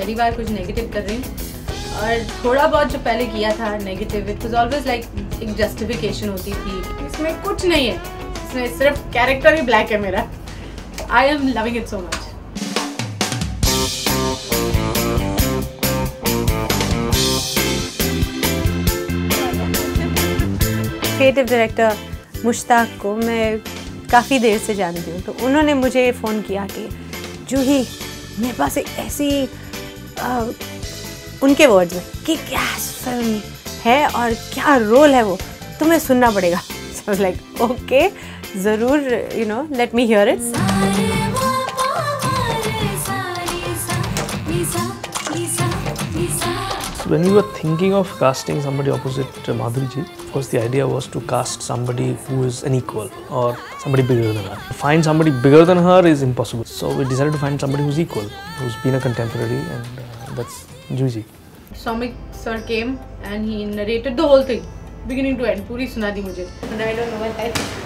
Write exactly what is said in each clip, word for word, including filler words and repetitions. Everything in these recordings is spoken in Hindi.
पहली बार कुछ नेगेटिव कर रही हूँ। और थोड़ा बहुत जो पहले किया था negative, it was always like एक जस्टिफिकेशन होती थी। इसमें कुछ नहीं है, इसमें सिर्फ कैरेक्टर ही ब्लैक है मेरा। I am loving it so much. Creative director Mushtaq को मैं काफ़ी देर से जानती हूँ, तो उन्होंने मुझे फ़ोन किया कि जूही मेरे पास एक ऐसी आ, उनके वर्ड्स में कि क्या फिल्म है और क्या रोल है वो तुम्हें सुनना पड़ेगा। सो लाइक ओके ज़रूर, you know let me hear it. When we were thinking of casting somebody opposite Madhuri ji, of course the idea was to cast somebody who is an equal or somebody bigger than her. To find somebody bigger than her is impossible. So we decided to find somebody who's equal, who's been a contemporary, and uh, that's Juhi ji. Soumik sir came and he narrated the whole thing, beginning to end. पूरी सुना दी मुझे. And I don't know what I think.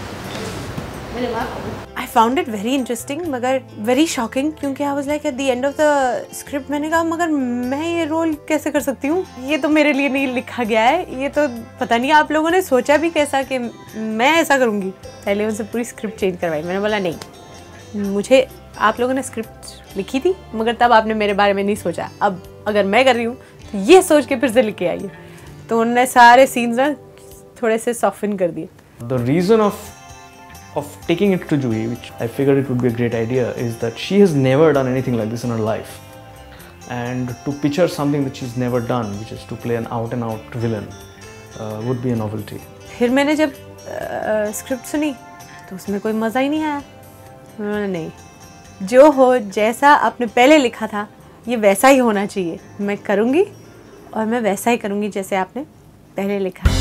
I found it very interesting मगर very shocking, क्योंकि I was like at the end of the script मैंने कहा मगर मैं ये रोल कैसे कर सकती हूँ, ये तो मेरे लिए नहीं लिखा गया है, ये तो पता नहीं आप लोगों ने सोचा भी कैसा कि मैं ऐसा करूँगी। पहले उनसे पूरी स्क्रिप्ट चेंज करवाई, मैंने बोला नहीं, मुझे आप लोगों ने स्क्रिप्ट लिखी थी मगर तब आपने मेरे बारे में नहीं सोचा, अब अगर मैं कर रही हूँ तो ये सोच के फिर से लिख के आइए। तो उन्होंने सारे सीन्स ना थोड़े से सॉफ्टन कर दिए। The reason of of taking it to Juhi, which I figured it would be a great idea, is that she has never done anything like this in her life, and to pitch her something that she's never done, which is to play an out and out villain, uh, would be a novelty. फिर मैंने जब स्क्रिप्ट uh, सुनी तो उसमें कोई मज़ा ही नहीं आया। उन्होंने नहीं, जो हो जैसा आपने पहले लिखा था ये वैसा ही होना चाहिए, मैं करूँगी और मैं वैसा ही करूँगी जैसे आपने पहले लिखा।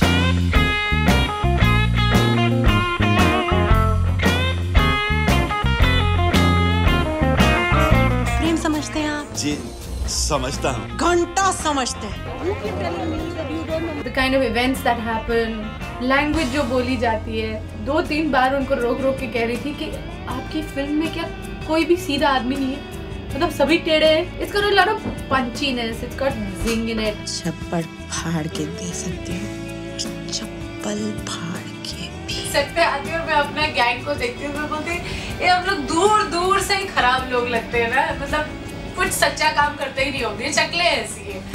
समझते हैं आप? जी समझता हूँ, घंटा समझते हैं। The kind of events that happen, language जो बोली जाती है, दो तीन बार उनको रोक रोक के कह रही थी कि आपकी फिल्म में क्या कोई भी सीधा आदमी नहीं है, मतलब सभी टेढ़े हैं। It's got a lot of punchiness, it's got zing in it. चप्पल फाड़ के दे सकती हूँ, चप्पल फाड़ के भी। सेट पे आती हूँ और मैं अपना गैंग को देखती हूँ, मैं बोलती ये हम लोग दूर दूर से ही खराब लोग लगते हैं ना, मतलब कुछ सच्चा काम करते ही नहीं होंगे, शक्लें ऐसी है।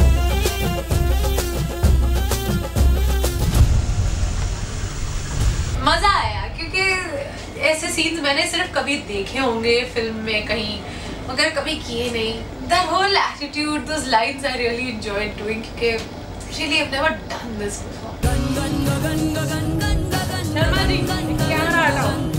मजा आया क्योंकि ऐसे सीन्स मैंने सिर्फ कभी देखे होंगे फिल्म में कहीं, मगर कभी किए नहीं। The whole attitude, those lines I really enjoyed doing क्योंकि really I've never done this before. Sharma ji, camera हटाओ।